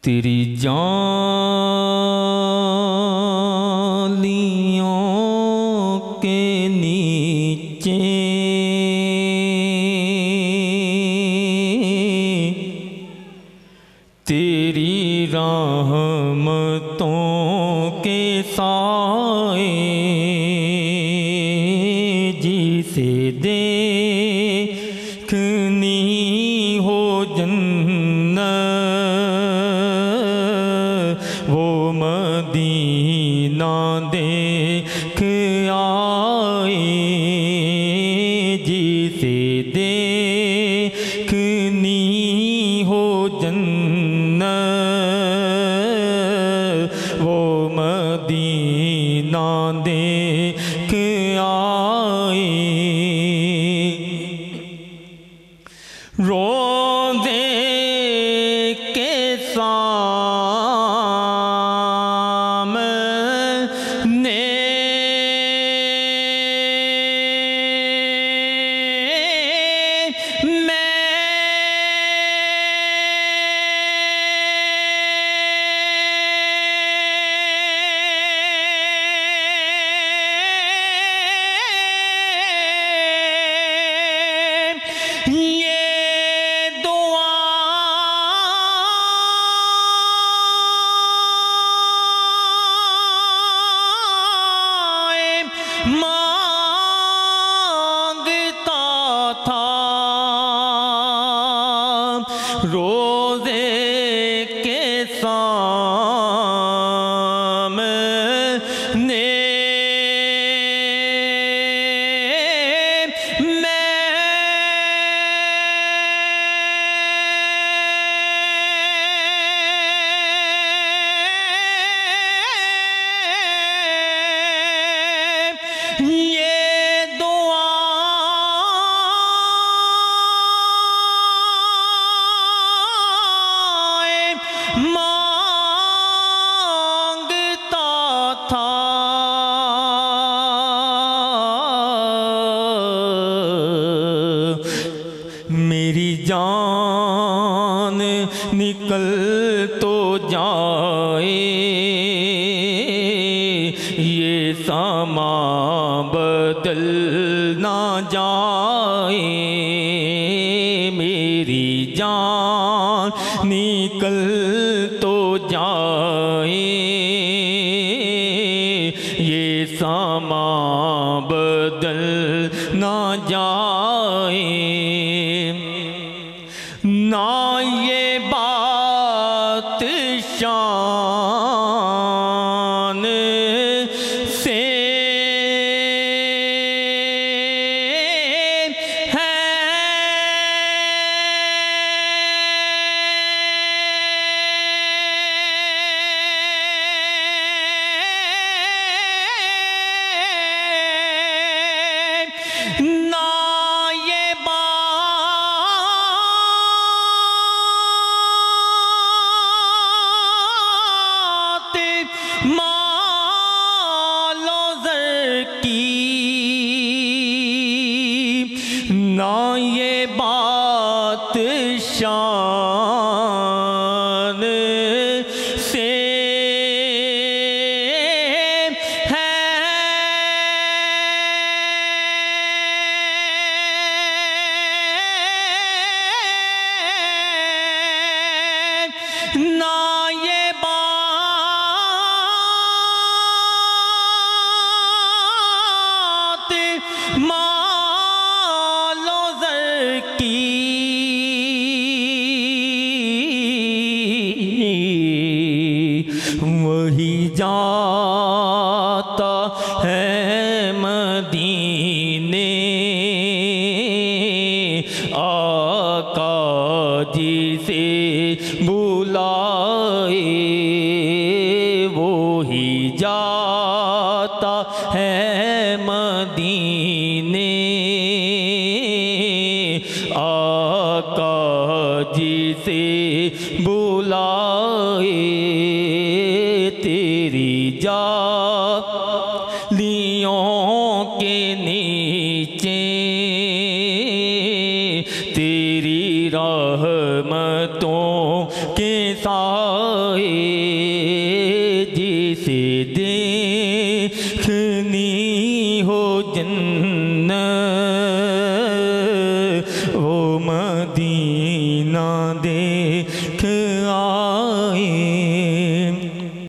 तेरी जालियों के नीचे तेरी रहमतों के साए जिसे देखनी हो जन्नत वो मदीना देख आए जिसे देखनी हो जन्नत वो मदीना देख आए। रोज़े के सामने मांगता था रोज़े के सामने मांगता था मेरी जान निकल तो जाए ये समा बदल ना जाए मेरी जान निकल तो जाए ये समा बदल ना जाए ना ये बात शान से ना ये बात मालो ज़र की ना ये बात शान से ना ये बात मालो ज़र की वही जाता है मदीने आका जी से बुलाए वो ही जाता है मदीने आका जी से बुलाए तेरी जालियों के नीचे तेरी राह रहमतों के साए जिसे देखनी हो जन्नत वो मदीना देखने